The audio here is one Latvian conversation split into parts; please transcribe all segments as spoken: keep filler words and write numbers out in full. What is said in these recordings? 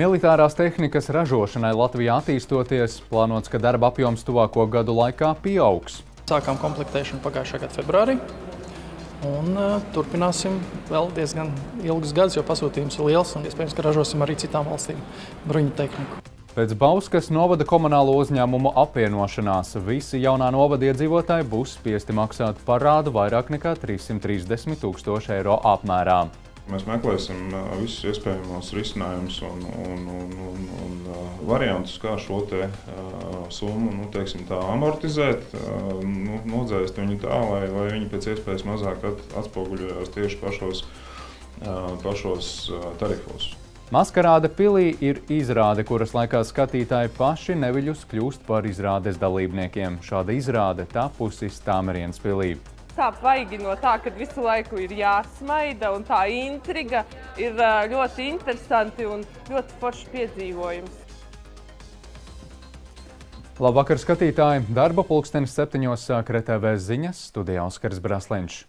Militārās tehnikas ražošanai Latvijā attīstoties, plānots, ka darba apjoms tuvāko gadu laikā pieaugs. Sākām komplektēšanu pagājušā gada februārī un uh, turpināsim vēl diezgan ilgus gadus, jo pasūtījums ir liels un iespējams, ka ražosim arī citām valstīm bruņu tehniku. Pēc Bauskas novada komunālo uzņēmumu apvienošanās visi jaunā novada iedzīvotāji būs spiesti maksāt parādu vairāk nekā trīssimt trīsdesmit tūkstoši eiro apmērā. Mēs meklēsim visus iespējamos risinājumus un, un, un, un, un variantus, kā šo te uh, summu, nu, teiksim tā, amortizēt, uh, nu, nodzēst viņu tā, lai, lai viņi pēc iespējas mazāk at, atspoguļojās tieši pašos, uh, pašos uh, tarifos. Maskarāde pilī ir izrāde, kuras laikā skatītāji paši neviļus kļūst par izrādes dalībniekiem. Šāda izrāde tapusi Stāmerienes pilī. Tā baigi no tā, ka visu laiku ir jāsmaida, un tā intriga ir ļoti interesanti un ļoti foršs piedzīvojums. Labvakar, skatītāji! Darba pulkstenis septiņos sāk R T V ziņas, studijā Oskars Brasliņš.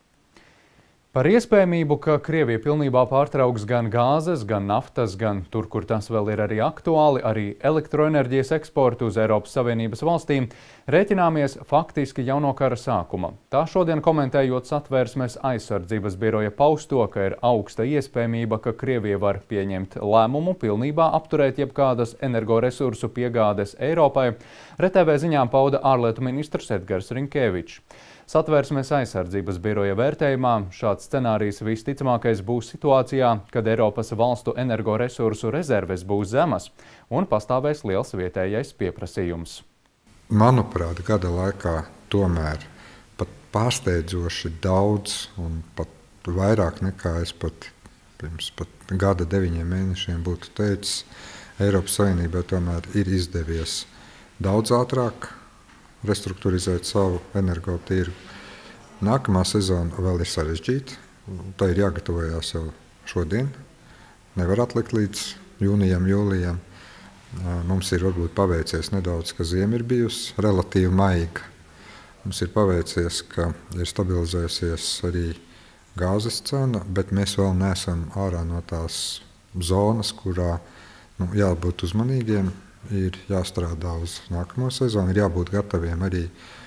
Par iespējamību, ka Krievija pilnībā pārtrauks gan gāzes, gan naftas, gan tur, kur tas vēl ir arī aktuāli, arī elektroenerģijas eksportu uz Eiropas Savienības valstīm, rēķināmies faktiski jau no kara sākuma. Tā šodien komentējot Satversmes aizsardzības biroja pausto, ka ir augsta iespējamība, ka Krievija var pieņemt lēmumu pilnībā apturēt jebkādas energoresursu piegādes Eiropai, R T V ziņām pauda ārlietu ministrs Edgars Rinkēvičs. Satversmes aizsardzības biroja vērtējumā šāds scenārijs visticamākais būs situācijā, kad Eiropas valstu energoresursu rezerves būs zemas un pastāvēs liels vietējais pieprasījums. Manuprāt, gada laikā tomēr pat pārsteidzoši daudz un pat vairāk nekā es pat pirms pat gada deviņiem mēnešiem būtu teicis, Eiropas Savienībai tomēr ir izdevies daudz ātrāk restruktūrizēt savu energotirgu. Nākamā sezona vēl ir sarežģīta. Tā ir jāgatavojās jau šodien. Nevar atlikt līdz jūnijam, jūlijam. Mums ir varbūt paveicies nedaudz, ka ziema ir bijusi relatīvi maiga. Mums ir paveicies, ka ir stabilizējusies arī gāzes cena, bet mēs vēl neesam ārā no tās zonas, kurā nu, jābūt uzmanīgiem. Ir jāstrādā uz nākamo sezonu, ir jābūt gataviem arī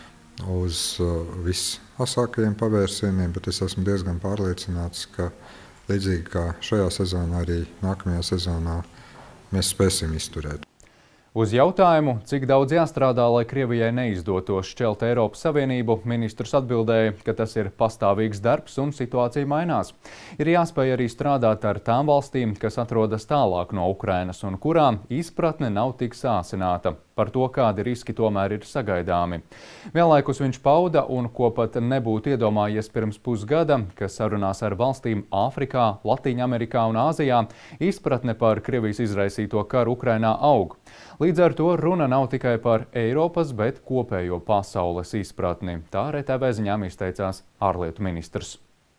uz uh, visasākajiem pavērsieniem, bet es esmu diezgan pārliecināts, ka līdzīgi kā šajā sezonā, arī nākamajā sezonā mēs spēsim izturēt. Uz jautājumu, cik daudz jāstrādā, lai Krievijai neizdotos šķelt Eiropas Savienību, ministrs atbildēja, ka tas ir pastāvīgs darbs un situācija mainās. Ir jāspēj arī strādāt ar tām valstīm, kas atrodas tālāk no Ukrainas un kurām izpratne nav tik sāsināta par to, kādi riski tomēr ir sagaidāmi. Vienlaikus viņš pauda, un ko pat nebūtu iedomājies pirms pusgada, ka sarunās ar valstīm Āfrikā, Latīņamerikā un Āzijā izpratne par Krievijas izraisīto karu Ukrainā aug. Līdz ar to runa nav tikai par Eiropas, bet kopējo pasaules izpratni. Tā R T V ziņām izteicās ārlietu ministrs.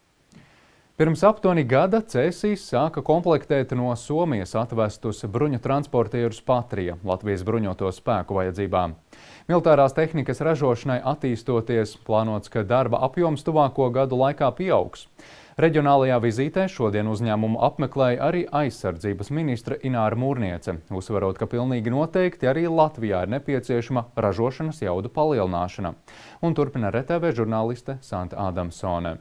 Pirms aptuveni gada Cēsīs sāka komplektēt no Somijas atvestus bruņu transportierus Patrija Latvijas bruņoto spēku vajadzībām. Militārās tehnikas ražošanai attīstoties, plānots, ka darba apjoms tuvāko gadu laikā pieaugs. Reģionālajā vizītē šodien uzņēmumu apmeklēja arī aizsardzības ministre Ināra Mūrniece, uzsverot, ka pilnīgi noteikti arī Latvijā ir nepieciešama ražošanas jaudu palielināšana. Un turpina R T V žurnāliste Santa Adamsone.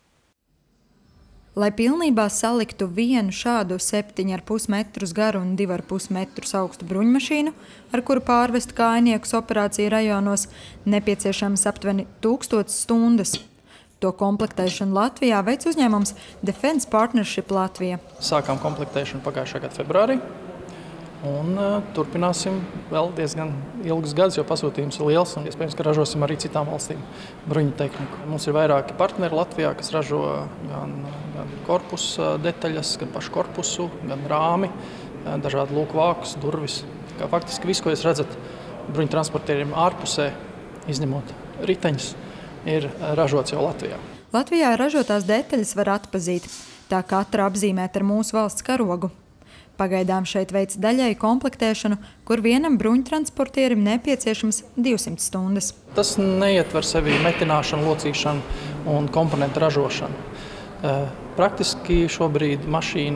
Lai pilnībā saliktu vienu šādu septiņu ar pus metrus garu un divu ar pus metrus augstu bruņmašīnu, ar kuru pārvest kājniekus operāciju rajonos, nepieciešams aptuveni tūkstotis stundas. To komplektēšanu Latvijā veic uzņēmums Defense Partnership Latvija. Sākām komplektēšanu pagājušā gada februārī un uh, turpināsim vēl diezgan ilgus gadus, jo pasūtījums ir liels un iespējams, ka ražosim arī citām valstīm bruņu tehniku. Mums ir vairāki partneri Latvijā, kas ražo gan, gan korpusa detaļas, gan pašu korpusu, gan rāmi, dažādi lūkvākus, durvis. Kā faktiski visu, ko jūs redzat bruņu transportieriem ārpusē, izņemot riteņus, ir ražots jau Latvijā. Latvijā ražotās detaļas var atpazīt, tā katra apzīmēt ar mūsu valsts karogu. Pagaidām šeit veic daļēju komplektēšanu, kur vienam bruņtransportierim nepieciešams divsimt stundas. Tas neietver sevi metināšanu, locīšanu un komponentu ražošanu. Praktiski šobrīd mašīna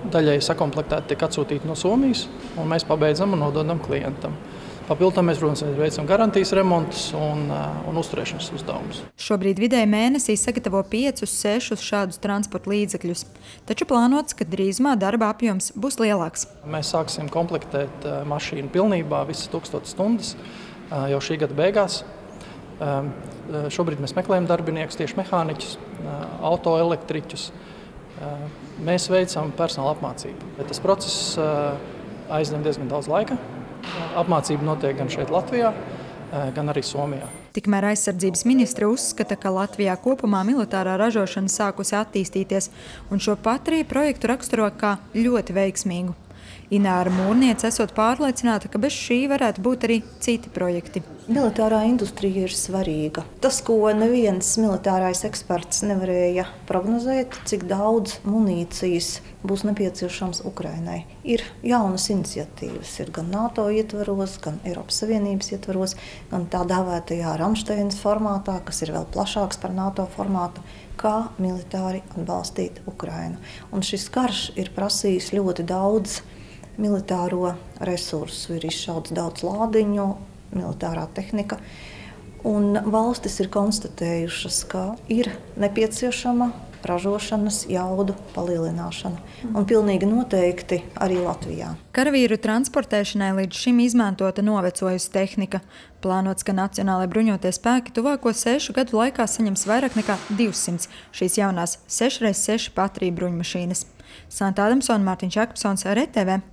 daļēji sakomplektēti tiek atsūtīti no Somijas, un mēs pabeidzam un nododam klientam. Papildām mēs, protams, veicam garantijas remontus un, un uzturēšanas uzdevumus. Šobrīd vidēji mēnesī sagatavo piecus, sešus šādus transporta līdzekļus, taču plānots, ka drīzumā darba apjoms būs lielāks. Mēs sāksim komplektēt mašīnu pilnībā, visas tūkstotis stundas, jau šī gada beigās. Šobrīd mēs meklējam darbiniekus, tieši mehāniķus, autoelektriķus. Mēs veicam personāla apmācību, bet tas process aizņem diezgan daudz laika. Apmācība notiek gan šeit Latvijā, gan arī Somijā. Tikmēr aizsardzības ministre uzskata, ka Latvijā kopumā militārā ražošana sākusi attīstīties, un šo pat arī projektu raksturo kā ļoti veiksmīgu. Ināra Mūrniece esot pārliecināta, ka bez šī varētu būt arī citi projekti. Militārā industrija ir svarīga. Tas, ko neviens militārais eksperts nevarēja prognozēt, cik daudz munīcijas būs nepieciešams Ukrainai. Ir jaunas iniciatīvas, ir gan NATO ietvaros, gan Eiropas Savienības ietvaros, gan tā dēvētajā Ramšteinas formātā, kas ir vēl plašāks par NATO formātu, kā militāri atbalstīt Ukrainu. Un šis karš ir prasījis ļoti daudz militāro resursu, ir izšauts daudz lādiņu, militārā tehnika, un valstis ir konstatējušas, ka ir nepieciešama ražošanas jaudu palielināšana, un pilnīgi noteikti arī Latvijā. Karavīru transportēšanai līdz šim izmantota novecojusi tehnika. Plānots, ka Nacionālajie bruņotie spēki tuvāko sešu gadu laikā saņems vairāk nekā divsimt šīs jaunās seši reiz seši Patrija bruņmašīnas. Santa Adamsona, Mārtiņš Akpsons, R T V.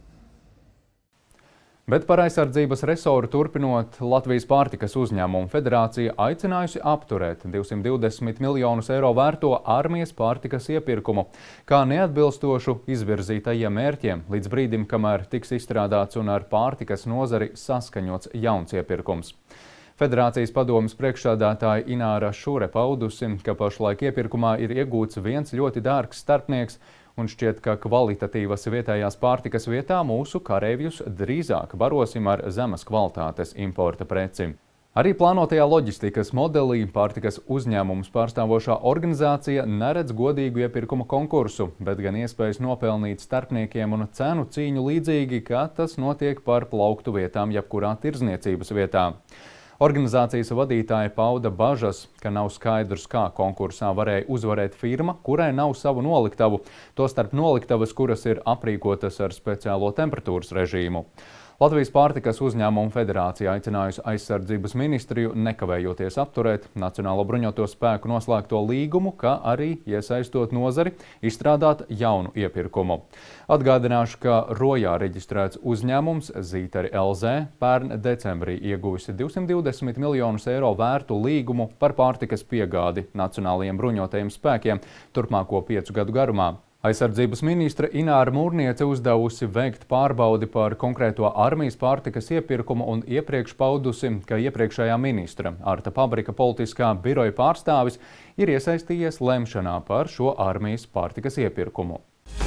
Bet par aizsardzības resoru turpinot, Latvijas pārtikas uzņēmumu federācija aicinājusi apturēt divsimt divdesmit miljonus eiro vērto armijas pārtikas iepirkumu, kā neatbilstošu izvirzītajiem mērķiem, līdz brīdim, kamēr tiks izstrādāts un ar pārtikas nozari saskaņots jauns iepirkums. Federācijas padomes priekšsādātāja Ināra Šure paudusi, ka pašlaik iepirkumā ir iegūts viens ļoti dārgs starpnieks, un šķiet, ka kvalitatīvas vietējās pārtikas vietā mūsu kareivjus drīzāk barosim ar zemes kvalitātes importa preci. Arī plānotajā loģistikas modelī pārtikas uzņēmums pārstāvošā organizācija neredz godīgu iepirkuma konkursu, bet gan iespējas nopelnīt starpniekiem un cenu cīņu līdzīgi, kā tas notiek par plauktu vietām jebkurā tirdzniecības vietā. Organizācijas vadītāja pauda bažas, ka nav skaidrs, kā konkursā varēja uzvarēt firma, kurai nav savu noliktavu, tostarp noliktavas, kuras ir aprīkotas ar speciālo temperatūras režīmu. Latvijas pārtikas uzņēmumu federācija aicinājusi aizsardzības ministriju nekavējoties apturēt Nacionālo bruņoto spēku noslēgto līgumu, kā arī iesaistot nozari izstrādāt jaunu iepirkumu. Atgādināšu, ka Rojā reģistrēts uzņēmums Zīteri L Z pērn decembrī ieguvusi divsimt divdesmit miljonus eiro vērtu līgumu par pārtikas piegādi Nacionālajiem bruņotajiem spēkiem turpmāko piecu gadu garumā. Aizsardzības ministre Ināra Mūrniece uzdevusi veikt pārbaudi par konkrēto armijas pārtikas iepirkumu un iepriekš paudusi, ka iepriekšējā ministra Arta Pabrika politiskā biroja pārstāvis ir iesaistījies lemšanā par šo armijas pārtikas iepirkumu.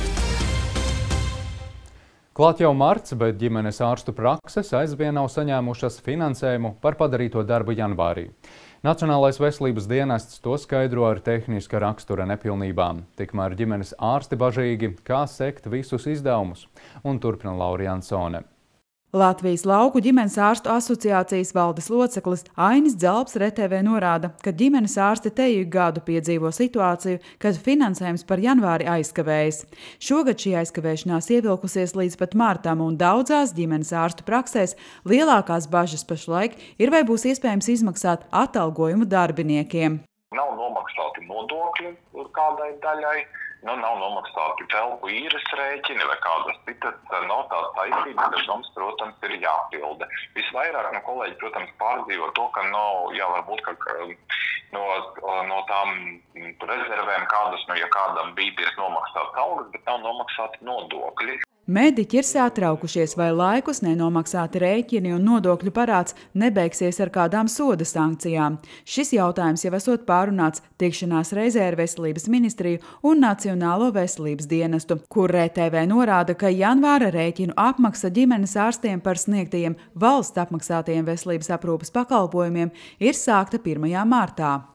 Klāt jau marts, bet ģimenes ārstu prakses aizvien nav saņēmušas finansējumu par padarīto darbu janvārī. Nacionālais veselības dienests to skaidro ar tehniska rakstura nepilnībām. Tikmēr ģimenes ārsti bažīgi, kā sekt visus izdevumus, un turpina Laura Jansone. Latvijas lauku ģimenes ārstu asociācijas valdes loceklis Ainis Dzelps R T V norāda, ka ģimenes ārsti teju gadu piedzīvo situāciju, kad finansējums par janvāri aizkavējas. Šogad šī aizkavēšanās ievilkusies līdz pat martam, un daudzās ģimenes ārstu praksēs lielākās bažas pašlaik ir, vai būs iespējams izmaksāt atalgojumu darbiniekiem. Nav nomaksāti nodokļi kādai daļai. Nu, nav nomaksāti telpu īres rēķini vai kādas citas, nav tās saistības, kas mums, protams, ir jāpilda. Visvairāk no kolēģi, protams, pārdzīvo to, ka nav, jā, varbūt, ka no, no tām rezervēm kādas, nu, ja kādam bīdies nomaksāt algas, bet nav nomaksāti nodokļi. Mediķi ir satraukušies, vai laikus nenomaksāti rēķini un nodokļu parāds nebeigsies ar kādām soda sankcijām. Šis jautājums jau esot pārunāts tikšanās reizē ar Veselības ministriju un Nacionālo veselības dienestu, kur R T V norāda, ka janvāra rēķinu apmaksa ģimenes ārstiem par sniegtajiem valsts apmaksātajiem veselības aprūpes pakalpojumiem ir sākta pirmajā martā.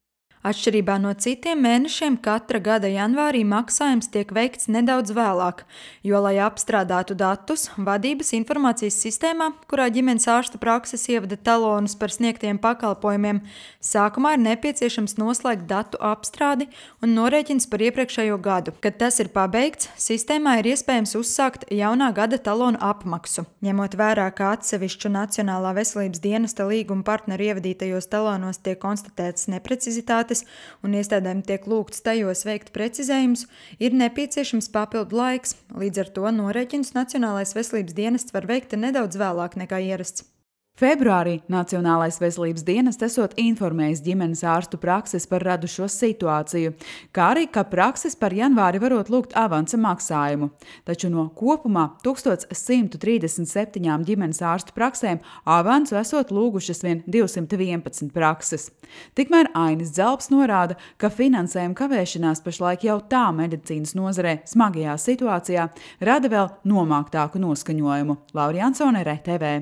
Atšķirībā no citiem mēnešiem katra gada janvārī maksājums tiek veikts nedaudz vēlāk, jo, lai apstrādātu datus, vadības informācijas sistēmā, kurā ģimenes ārsta prakses ievada talonus par sniegtiem pakalpojumiem, sākumā ir nepieciešams noslēgt datu apstrādi un norēķins par iepriekšējo gadu. Kad tas ir pabeigts, sistēmā ir iespējams uzsākt jaunā gada talonu apmaksu. Ņemot vērā, ka atsevišķu Nacionālā veselības dienesta līguma partneru ievadītajos talonos tiek konstatētas neprecizitātes un iestādēm tiek lūgts tajos veikt precizējumus, ir nepieciešams papildu laiks. Līdz ar to norēķinus Nacionālais veselības dienests var veikt nedaudz vēlāk nekā ierasts. Februārī Nacionālais veselības dienests esot informējis ģimenes ārstu prakses par radušo situāciju, kā arī, ka prakses par janvāri varot lūgt avansa maksājumu. Taču no kopumā tūkstoš simt trīsdesmit septiņām ģimenes ārstu praksēm avansu esot lūgušas vien divsimt vienpadsmit prakses. Tikmēr Ainis Dzelps norāda, ka finansējuma kavēšanās pašlaik jau tā medicīnas nozarē smagajā situācijā rada vēl nomāktāku noskaņojumu. Laura Jansone, R T V.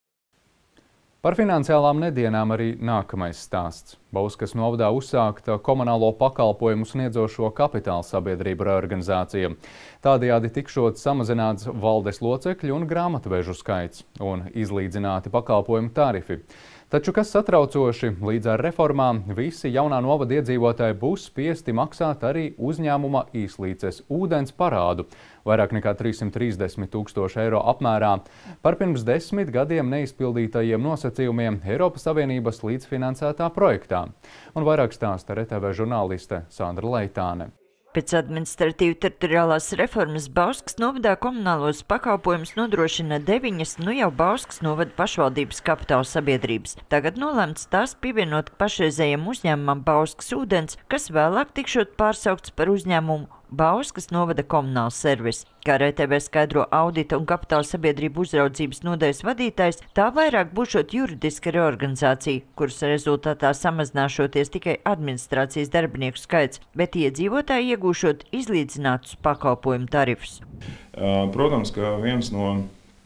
Par finansiālām nedienām arī nākamais stāsts. Bauskas novadā uzsākta komunālo pakalpojumu sniedzošo kapitāla sabiedrību reorganizācija. Tādējādi tikšot samazināts valdes locekļu un grāmatvežu skaits un izlīdzināti pakalpojumu tarifi. Taču, kas satraucoši, līdz ar reformām visi jaunā novada iedzīvotāji būs spiesti maksāt arī uzņēmuma Īslīces ūdens parādu, vairāk nekā trīssimt trīsdesmit tūkstoši eiro apmērā, par pirms desmit gadiem neizpildītajiem nosacījumiem Eiropas Savienības līdzfinansētā projektā. Un vairāk stāsta R T V žurnāliste Sandra Leitāne. Pēc administratīvi teritoriālās reformas Bauskas novadā komunālos pakalpojumus nodrošina deviņas nu jau Bauskas novada pašvaldības kapitāla sabiedrības. Tagad nolēmts tās pievienot pašreizējiem uzņēmumam Bauskas ūdens, kas vēlāk tikšot pārsaukts par uzņēmumu Bauskas novada komunāls servis. Kā R T V skaidro audita un kapitāla sabiedrību uzraudzības nodaļas vadītājs, tā vairāk būšot juridiska reorganizācija, kuras rezultātā samazināšoties tikai administrācijas darbinieku skaits, bet iedzīvotāji iegūšot izlīdzinātus pakalpojumu tarifus. Protams, ka viens no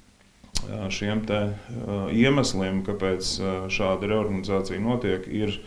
šiem te iemesliem, kāpēc šāda reorganizācija notiek, ir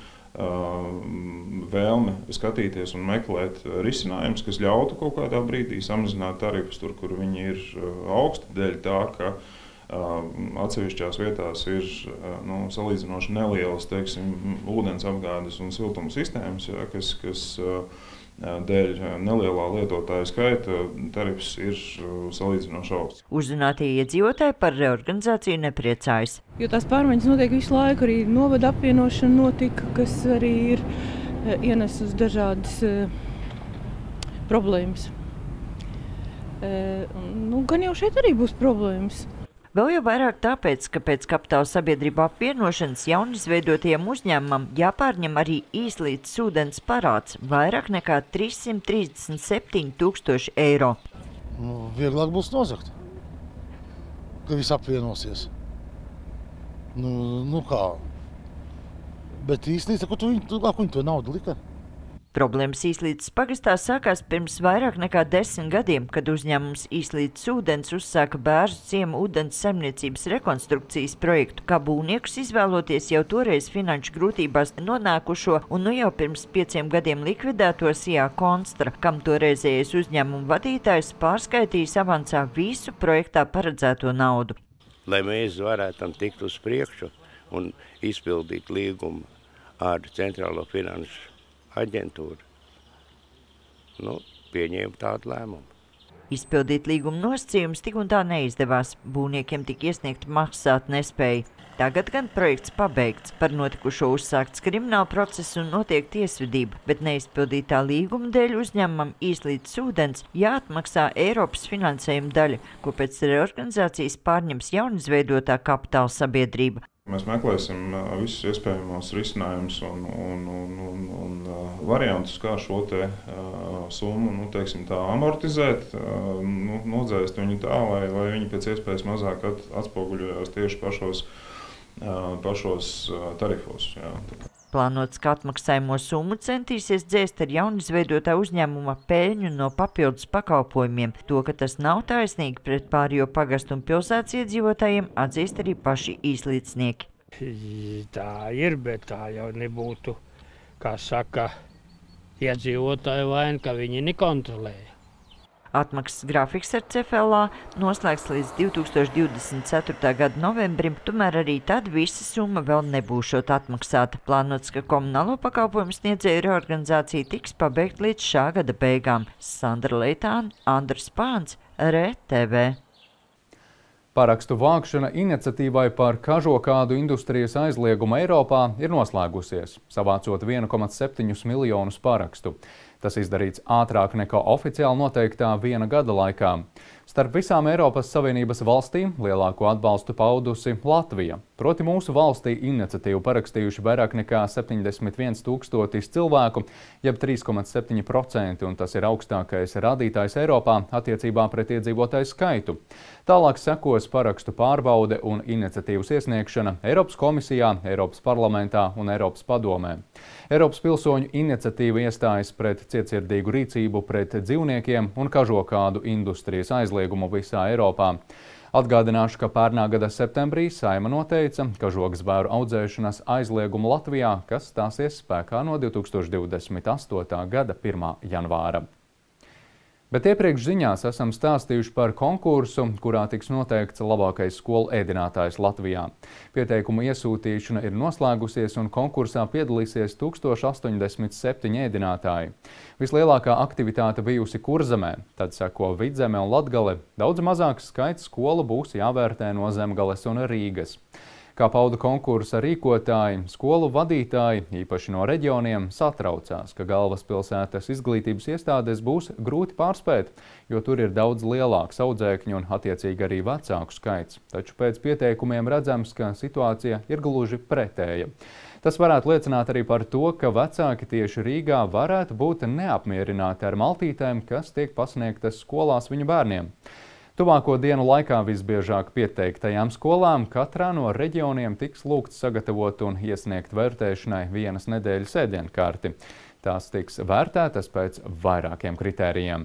vēlme skatīties un meklēt risinājumus, kas ļautu kaut kādā brīdī samazināt tarifus tur, kur viņi ir augsti, dēļ tā, ka atsevišķās vietās ir nu, salīdzinoši nelielas, teiksim, ūdens apgādes un siltuma sistēmas, ja, kas, kas dēļ nelielā lietotāja skaita tarifs ir salīdzinoši augsts. Uzrunātie iedzīvotāji par reorganizāciju nepriecājas. Jo tās pārmaiņas notiek visu laiku, arī novada apvienošana notika, kas arī ir ienesus dažādas uh, problēmas. Uh, nu, gan jau šeit arī būs problēmas. Vēl jau vairāk tāpēc, ka pēc kapitāla sabiedrību apvienošanas jaunizveidotajiem uzņēmumam jāpārņem arī Īslīces ūdens parāds vairāk nekā trīssimt trīsdesmit septiņi tūkstoši eiro. Nu, vieglāk būs nozagt, ka viss apvienosies. Nu, nu kā? Bet Īslīce, ko tu viņi, ko viņi to naudu lika? Problēmas Īslīces pagastā sākās pirms vairāk nekā desmit gadiem, kad uzņēmums Īslīces ūdens uzsāka Bērzu ciema ūdens saimniecības rekonstrukcijas projektu, kā būvniekus izvēloties jau toreiz finanšu grūtībās nonākušo un nu jau pirms pieciem gadiem likvidēto Sijā Konstra, kam toreizējais uzņēmumu vadītājs pārskaitījis avansā visu projektā paredzēto naudu. Lai mēs varētu tikt uz priekšu un izpildīt līgumu ar Centrālo finanšu aģentūra, nu, pieņēma tādu lēmumu. Izpildīt līguma nosacījumus tik un tā neizdevās. Būvniekiem tika iesniegta maksāt nespēja. Tagad gan projekts pabeigts. Par notikušo uzsākts krimināla process un notiek tiesvedība, bet neizpildītā līguma dēļ uzņēmumam Īslīces ūdens jāatmaksā Eiropas finansējuma daļa, ko pēc reorganizācijas pārņems jaunizveidotā kapitāla sabiedrība. Mēs meklēsim visus iespējamos risinājumus un, un, un, un, un variantus, kā šo te uh, summu, nu, teiksim tā, amortizēt, uh, nu, nodzēst viņu tā, lai, lai viņi pēc iespējas mazāk at, atspoguļojās tieši pašos, uh, pašos uh, tarifos. Jā. Plānots, ka atmaksājumo summu centīsies dzēst ar jaunizveidotā uzņēmuma peļņu no papildus pakalpojumiem. To, ka tas nav taisnīgi pret pārējo pagastu un pilsētas iedzīvotājiem, atzīst arī paši īslīdznieki. Tā ir, bet tā jau nebūtu kā saka, iedzīvotāju vaina, ka viņi nekontrolēja. Atmaksas grafiks ar C F L A noslēgts līdz divi tūkstoši divdesmit ceturtā gada novembrim, tomēr arī tad visa summa vēl nebūšot atmaksāta. Plānots, ka komunālo pakalpojumu sniedzēju reorganizācija tiks pabeigt līdz šā gada beigām. Sandra Leitāna, Andris Pāns, R T V. Parakstu vākšana iniciatīvai par kažokādu industrijas aizliegumu Eiropā ir noslēgusies, savācot vienu komats septiņus miljonus parakstu. Tas izdarīts ātrāk nekā oficiāli noteiktā viena gada laikā. Starp visām Eiropas Savienības valstīm lielāko atbalstu paudusi Latvija. Proti mūsu valstī iniciatīvu parakstījuši vairāk nekā septiņdesmit viens tūkstotis cilvēku, jeb trīs komats septiņi procenti, un tas ir augstākais rādītājs Eiropā attiecībā pret iedzīvotāju skaitu. Tālāk sekos parakstu pārbaude un iniciatīvas iesniegšana Eiropas komisijā, Eiropas parlamentā un Eiropas padomē. Eiropas pilsoņu iniciatīva iestājas pret cietsirdīgu rīcību pret dzīvniekiem un kažokādu industrijas aizliegumu visā Eiropā. Atgādināšu, ka pērnā gada septembrī Saeima noteica kažokzvēru audzēšanas aizliegumu Latvijā, kas stāsies spēkā no divi tūkstoši divdesmit astotā gada pirmā janvāra. Bet iepriekš ziņās esam stāstījuši par konkursu, kurā tiks noteikts labākais skolu ēdinātājs Latvijā. Pieteikumu iesūtīšana ir noslēgusies un konkursā piedalīsies tūkstoš astoņdesmit septiņi ēdinātāji. Vislielākā aktivitāte bijusi Kurzemē, tad seko Vidzeme un Latgale. Daudz mazāks skaits skolu būs jāvērtē no Zemgales un Rīgas. Kā pauda konkursa rīkotāji, skolu vadītāji, īpaši no reģioniem, satraucās, ka galvaspilsētas izglītības iestādes būs grūti pārspēt, jo tur ir daudz lielāks audzēkņu un attiecīgi arī vecāku skaits. Taču pēc pieteikumiem redzams, ka situācija ir gluži pretēja. Tas varētu liecināt arī par to, ka vecāki tieši Rīgā varētu būt neapmierināti ar maltītēm, kas tiek pasniegtas skolās viņu bērniem. Tuvāko dienu laikā visbiežāk pieteiktajām skolām katrā no reģioniem tiks lūgts sagatavot un iesniegt vērtēšanai vienas nedēļas ēdienkarti. Tās tiks vērtētas pēc vairākiem kritērijiem.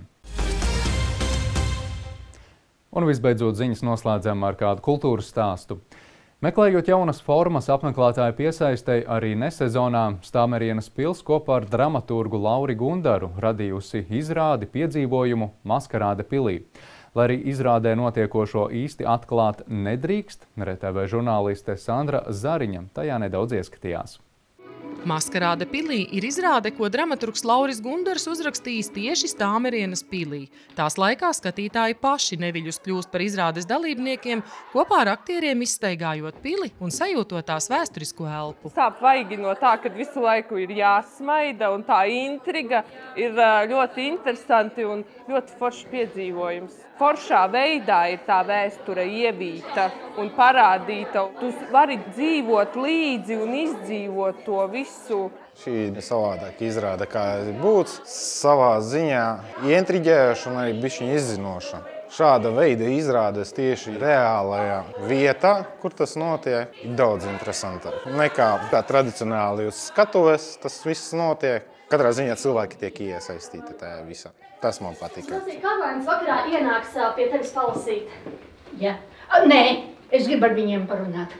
Un visbeidzot ziņas noslēdzam ar kādu kultūras stāstu. Meklējot jaunas formas apmeklētāju piesaistei arī nesezonā, Stāmerienes pils kopā ar dramaturgu Lauri Gundaru radījusi izrādi piedzīvojumu Maskarāde pilī. Lai arī izrādē notiekošo īsti atklāt nedrīkst, R T V žurnāliste Sandra Zariņa tajā nedaudz ieskatījās. Maskarāde pilī ir izrāde, ko dramaturgs Lauris Gundars uzrakstījis tieši Stāmerienes pilī. Tās laikā skatītāji paši neviļus kļūst par izrādes dalībniekiem, kopā ar aktieriem izstaigājot pili un sajūtot tās vēsturisko elpu. Sāp vaigi no tā, ka visu laiku ir jāsmaida, un tā intriga ir ļoti interesanti un ļoti foršs piedzīvojums. Foršā veidā ir tā vēsture ievīta un parādīta. Tu vari dzīvot līdzi un izdzīvot to visu. Šī ir savādāk izrāda, kā būtu savā ziņā ieintriģējoša un arī bišķiņ izzinoša. Šāda veida izrādes tieši reālajā vietā, kur tas notiek, ir daudz interesantāk. Nekā kā tradicionāli uz skatuves tas viss notiek. Katrā ziņā cilvēki tiek iesaistīti tajā visā. Tas man patika. Kāpēc vakarā ienāks pie tevis palasīt? Jā. Nē, es gribu ar viņiem parunāt.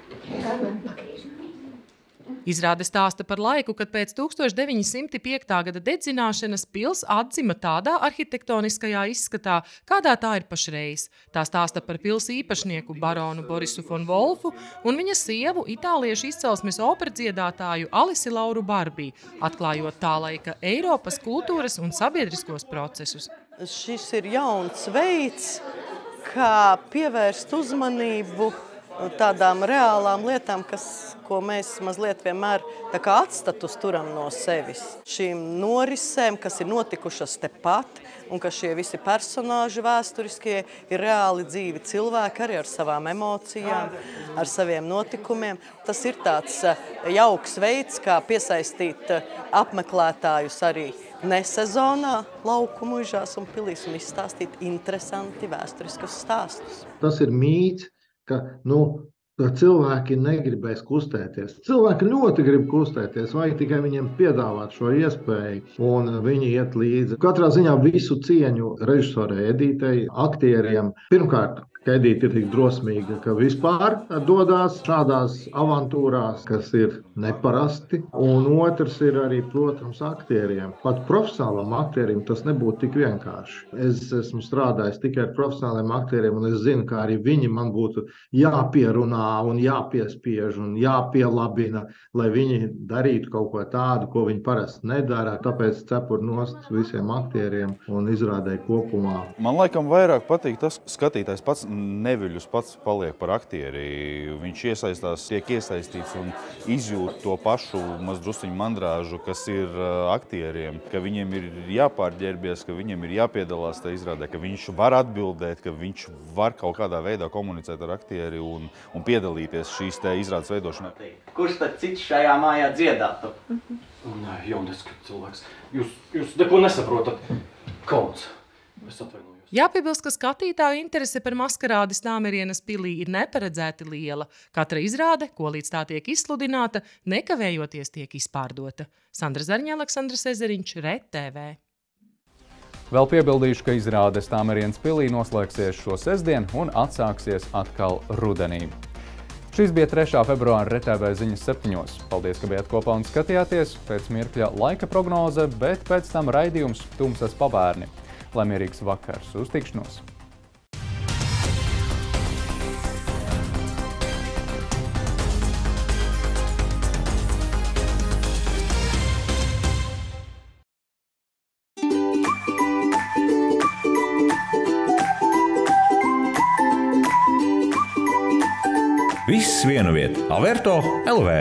Izrāde stāsta par laiku, kad pēc tūkstoš deviņi simti piektā gada dedzināšanas pils atzima tādā arhitektoniskajā izskatā, kādā tā ir pašreiz. Tā stāsta par pils īpašnieku baronu Borisu von Wolfu un viņa sievu itāliešu izcelsmes operadziedātāju Alisi Lauru Barbī, atklājot tā laika Eiropas kultūras un sabiedriskos procesus. Šis ir jauns veids, kā pievērst uzmanību tādām reālām lietām, kas, ko mēs mazliet vienmēr tā kā atstatus turam no sevis. Šīm norisēm, kas ir notikušas tepat, un ka šie visi personāži vēsturiskie ir reāli dzīvi cilvēki arī ar savām emocijām, ar saviem notikumiem. Tas ir tāds jauks veids, kā piesaistīt apmeklētājus arī nesezonā lauku muižās un pilīs un izstāstīt interesanti vēsturiskus stāstus. Tas ir mīts, ka, nu, ka cilvēki negribēs kustēties. Cilvēki ļoti grib kustēties, vajag tikai viņiem piedāvāt šo iespēju, un viņi iet līdzi. Katrā ziņā visu cieņu režisorai Edītei, aktieriem. Pirmkārt, Kaidīte ir tik drosmīga, ka vispār dodās šādās avantūrās, kas ir neparasti. Un otrs ir arī, protams, aktieriem. Pat profesionālam aktierim tas nebūtu tik vienkārši. Es esmu strādājis tikai ar profesionāliem aktieriem, un es zinu, ka arī viņi man būtu jāpierunā un jāpiespiež un jāpielabina, lai viņi darītu kaut ko tādu, ko viņi parasti nedara. Tāpēc cepur nost visiem aktieriem un izrādēji kopumā. Man laikam vairāk patīk tas, skatītājs pats neviļus pats paliek par aktieri. Viņš iesaistās, tiek iesaistīts un izjūt to pašu mazdrusciņu mandrāžu, kas ir aktieriem, ka viņiem ir jāpārģērbies, ka viņiem ir jāpiedalās tajā izrādē, ka viņš var atbildēt, ka viņš var kaut kādā veidā komunicēt ar aktieri un, un piedalīties šīs te izrādes veidošanā. Kurš tad cits šajā mājā dziedātu? Nē, jauniski cilvēks. Jūs, jūs neko nesaprotat. Kauns. Es atvainojos. Jāpiebilst, ka skatītāju interese par maskarādi Stāmerienes pilī ir neparedzēti liela. Katra izrāde, ko līdz tā tiek izsludināta, nekavējoties tiek izpārdota. Sandra Zarņa, Aleksandrs Ezeriņš, R E T V. Vēl piebildīšu, ka izrāde Stāmerienes pilī noslēgsies šo sestdienu un atsāksies atkal rudenī. Šis bija trešā februāra R E T V ziņas septiņos. Paldies, ka bijāt kopā un skatījāties. Pēc mirkļa laika prognoze, bet pēc tam raidījums Tumsas pabērni. Lai mierīgs vakars. Uz tikšanos! Viss vienu viet. Averto L V.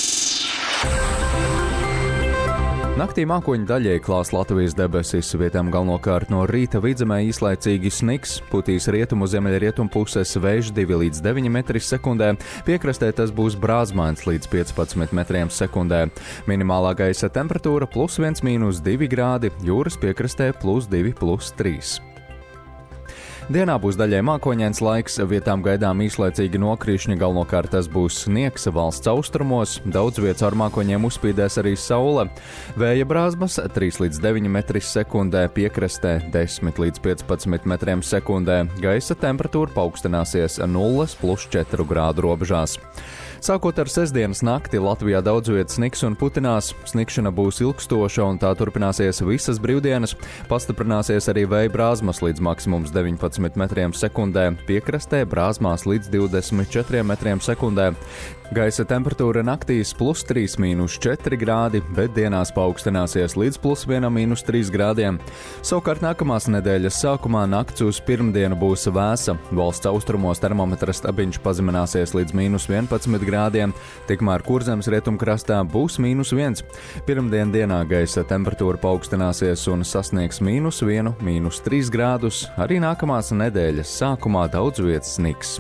Naktī mākoņu daļai klās Latvijas debesis, vietām galvenokārt no rīta vidzemē īslaicīgi sniks, putīs rietumu ziemeļrietumu puses vējš divi līdz deviņi metri sekundē, piekrastē tas būs brāzmains līdz piecpadsmit metriem sekundē. Minimālā gaisa temperatūra plus viens mīnus divi grādi, jūras piekrastē plus divi plus trīs. Dienā būs daļai mākoņains laiks, vietām gaidām īslaicīgi nokrišņi, galvenokārt tas būs sniegs valsts austrumos, daudz vietas ar mākoņiem uzspīdēs arī saule. Vēja brāzmas trīs līdz deviņi metri sekundē, piekrastē desmit līdz piecpadsmit metriem sekundē, gaisa temperatūra paaugstināsies nulles plus četru grādu robežās. Sākot ar sestdienas nakti Latvijā daudz vietas sniks un putinās, snikšana būs ilgstoša un tā turpināsies visas brīvdienas, pastiprināsies arī vēja brāzmas līdz maksimums deviņpadsmit metriem sekundē, piekrastē brāzmās līdz divdesmit četriem metriem sekundē. Gaisa temperatūra naktīs plus trīs mīnus četri grādi, bet dienās paaugstināsies līdz plus viens mīnus trīs grādiem. Savukārt nākamās nedēļas sākumā nakts uz pirmdienu būs vēsa. Valsts austrumos termometra stabiņš pazemināsies līdz mīnus vienpadsmit grādiem, tikmēr Kurzemes rietumkrastā būs mīnus viens. Pirmdien dienā gaisa temperatūra paaugstināsies un sasniegs mīnus vienu, mīnus trīs grādus. Arī nākamās nedēļas sākumā daudz vietas sniks.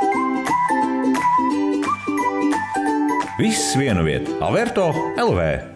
Viss vienu viet. Averto L V.